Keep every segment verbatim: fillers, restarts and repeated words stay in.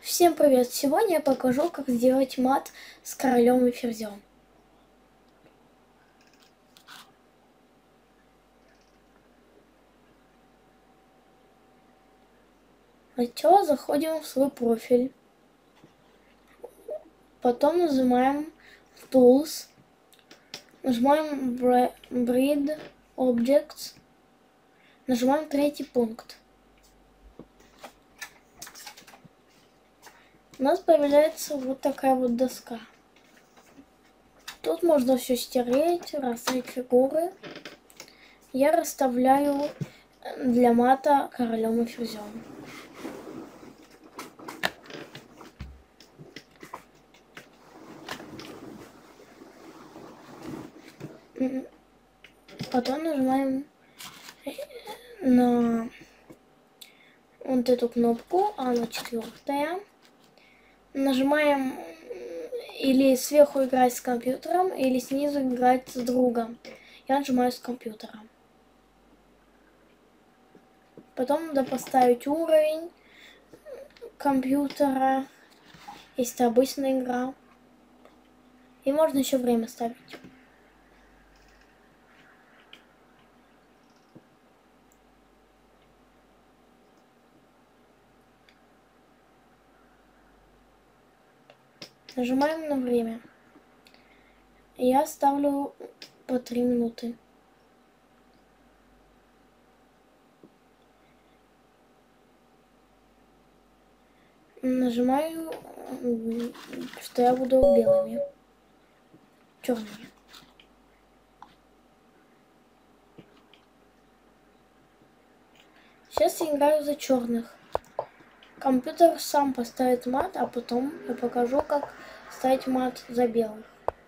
Всем привет! Сегодня я покажу, как сделать мат с королем и ферзем. Сначала заходим в свой профиль, потом нажимаем Tools, нажимаем Breed Objects, нажимаем третий пункт. У нас появляется вот такая вот доска. Тут можно все стереть, расставить фигуры. Я расставляю для мата королем и ферзем. Потом нажимаем на вот эту кнопку, она четвертая. Нажимаем или сверху играть с компьютером, или снизу играть с другом. Я нажимаю с компьютером. Потом надо поставить уровень компьютера, если это обычная игра. И можно еще время ставить. Нажимаем на время. Я ставлю по три минуты. Нажимаю, что я буду белыми, черными. Сейчас я играю за черных. Компьютер сам поставит мат, а потом я покажу, как ставить мат за белых.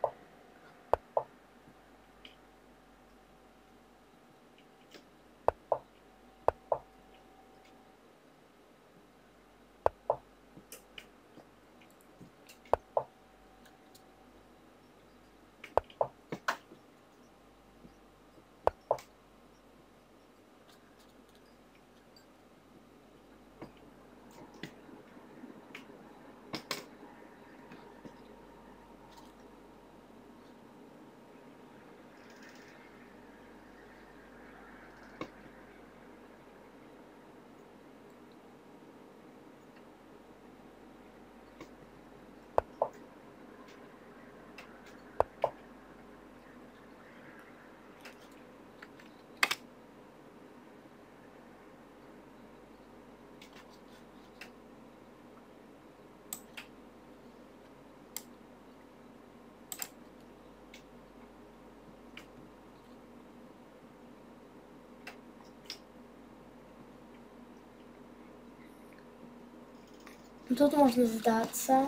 Тут можно сдаться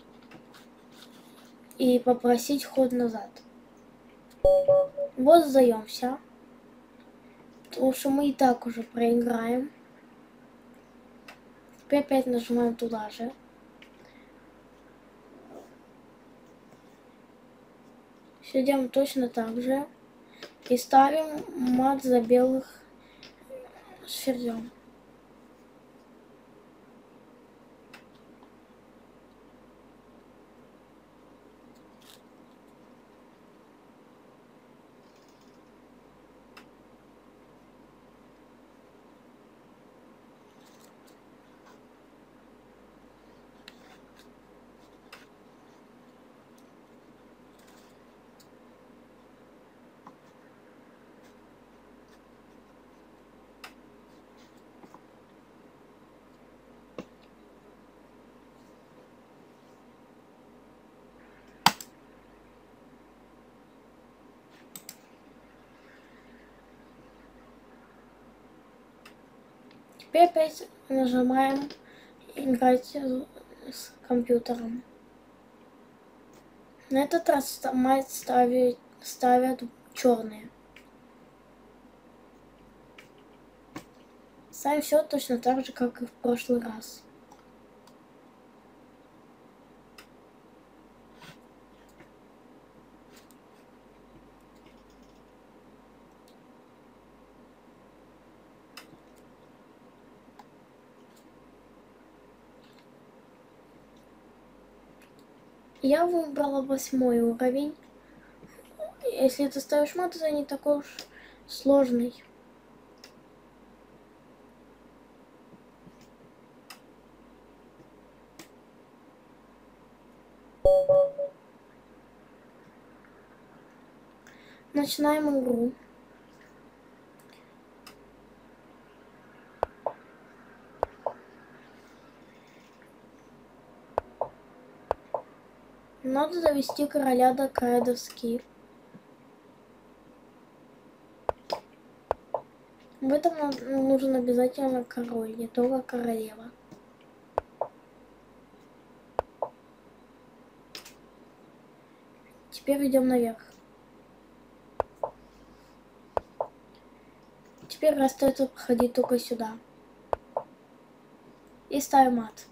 и попросить ход назад. Вот сдаемся, потому что мы и так уже проиграем. Теперь опять нажимаем туда же. Все делаем точно так же. И ставим мат за белых с ферзем. Теперь опять нажимаем играть с компьютером. На этот раз мат ставят, ставят черные. Ставим все точно так же, как и в прошлый раз. Я выбрала восьмой уровень. Если ты ставишь мат, это не такой уж сложный. Начинаем игру. Надо довести короля до края доски. В этом нам нужен обязательно король, не только королева. Теперь идем наверх. Теперь остается проходить только сюда. И ставим мат.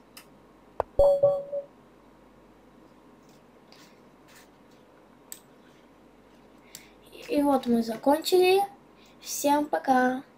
И вот мы закончили. Всем пока!